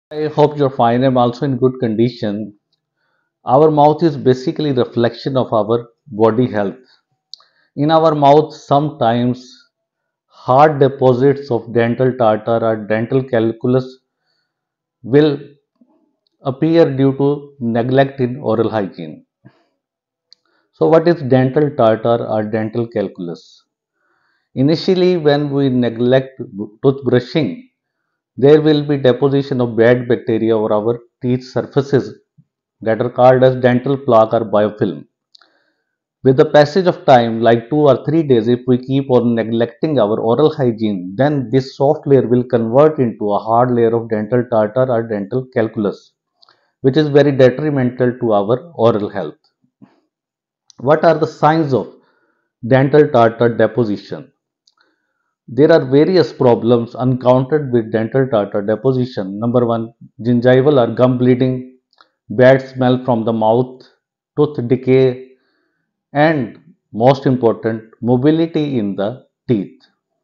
I hope you're fine. I'm also in good condition. Our mouth is basically reflection of our body health. In our mouth, sometimes hard deposits of dental tartar or dental calculus will appear due to neglect in oral hygiene. So, what is dental tartar or dental calculus? Initially, when we neglect toothbrushing, there will be deposition of bad bacteria over our teeth surfaces that are called as dental plaque or biofilm. With the passage of time, like 2 or 3 days, if we keep on neglecting our oral hygiene, then this soft layer will convert into a hard layer of dental tartar or dental calculus, which is very detrimental to our oral health. What are the signs of dental tartar deposition? There are various problems encountered with dental tartar deposition. Number one, gingival or gum bleeding, bad smell from the mouth, tooth decay, and most important, mobility in the teeth.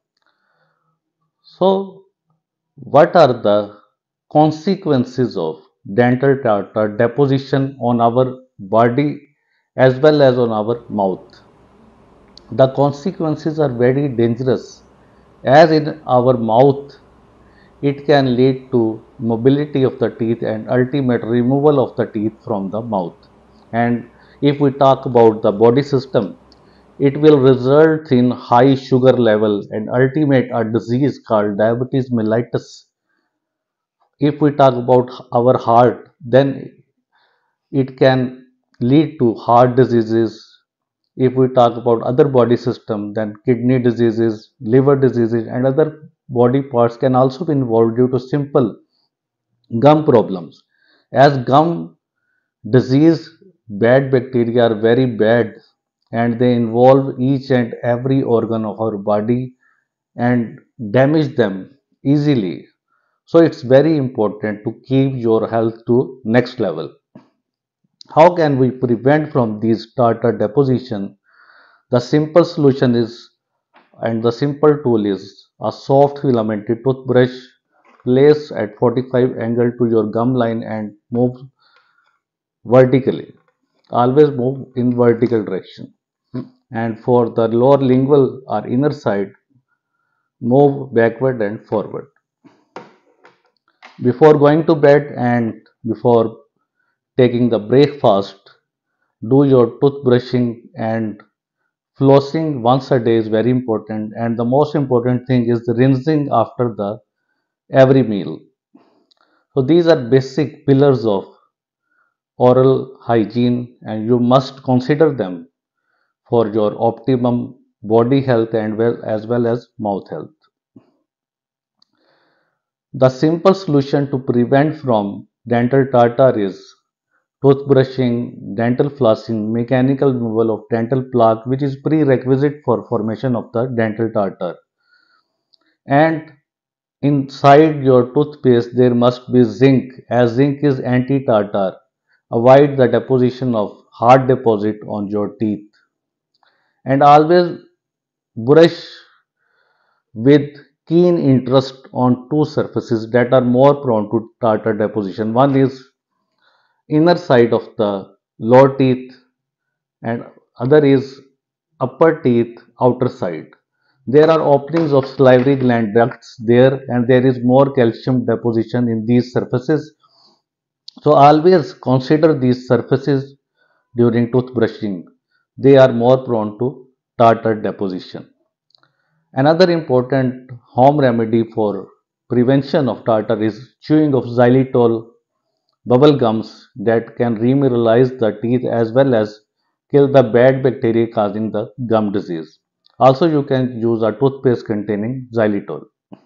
So, what are the consequences of dental tartar deposition on our body as well as on our mouth? The consequences are very dangerous, as in our mouth it can lead to mobility of the teeth and ultimate removal of the teeth from the mouth. And if we talk about the body system, it will result in high sugar level and ultimate a disease called diabetes mellitus. If we talk about our heart, then it can lead to heart diseases. If we talk about other body system, then kidney diseases, liver diseases, and other body parts can also be involved due to simple gum problems. As gum disease, bad bacteria are very bad and they involve each and every organ of our body and damage them easily. So it's very important to keep your health to next level. How can we prevent from these tartar deposition? The simple solution is, and the simple tool is, a soft filamented toothbrush. Place at 45 angle to your gum line and move vertically. Always move in vertical direction. And for the lower lingual or inner side, move backward and forward. Before going to bed and before taking the breakfast, do your toothbrushing and flossing once a day is very important, and the most important thing is the rinsing after the every meal. So these are basic pillars of oral hygiene and you must consider them for your optimum body health and well as mouth health. The simple solution to prevent from dental tartar is toothbrushing, dental flossing, mechanical removal of dental plaque, which is prerequisite for formation of the dental tartar. And inside your toothpaste, there must be zinc, as zinc is anti-tartar. Avoid the deposition of hard deposit on your teeth. And always brush with keen interest on two surfaces that are more prone to tartar deposition. One is inner side of the lower teeth and other is upper teeth outer side. There are openings of salivary gland ducts there and there is more calcium deposition in these surfaces. So always consider these surfaces during toothbrushing. They are more prone to tartar deposition. Another important home remedy for prevention of tartar is chewing of xylitol bubble gums that can remineralize the teeth as well as kill the bad bacteria causing the gum disease. Also, you can use a toothpaste containing xylitol.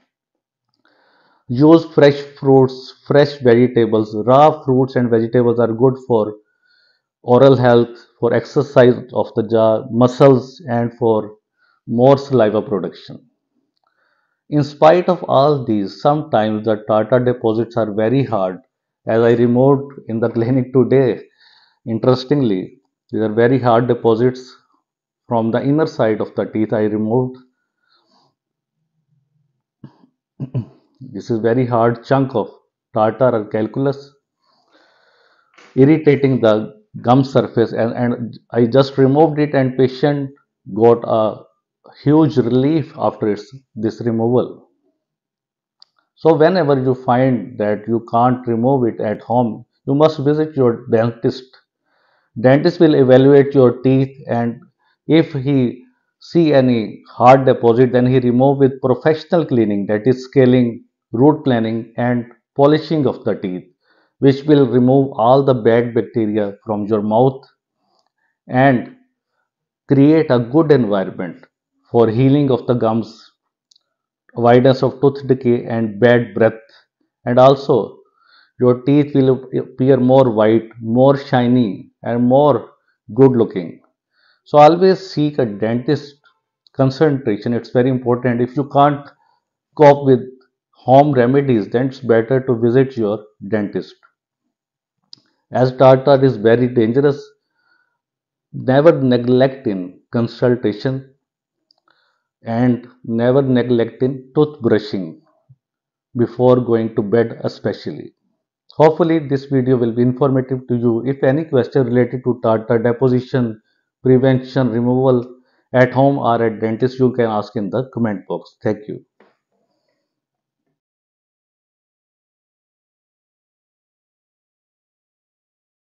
Use fresh fruits, fresh vegetables. Raw fruits and vegetables are good for oral health, for exercise of the jaw, muscles, and for more saliva production. In spite of all these, sometimes the tartar deposits are very hard, as I removed in the clinic today. Interestingly, these are very hard deposits from the inner side of the teeth. I removed this is very hard chunk of tartar or calculus, irritating the gum surface, and I just removed it and patient got a huge relief after this removal. So whenever you find that you can't remove it at home, you must visit your dentist. Dentist will evaluate your teeth, and if he see any hard deposit, then he remove with professional cleaning, that is scaling, root planing and polishing of the teeth, which will remove all the bad bacteria from your mouth and create a good environment for healing of the gums, avoidance of tooth decay and bad breath, and also your teeth will appear more white, more shiny, and more good looking. So always seek a dentist concentration. It's very important. If you can't cope with home remedies, then it's better to visit your dentist. As tartar is very dangerous, never neglect in consultation and never neglect in toothbrushing before going to bed especially. Hopefully this video will be informative to you. If any question related to tartar deposition, prevention, removal at home or at dentist, you can ask in the comment box. Thank you.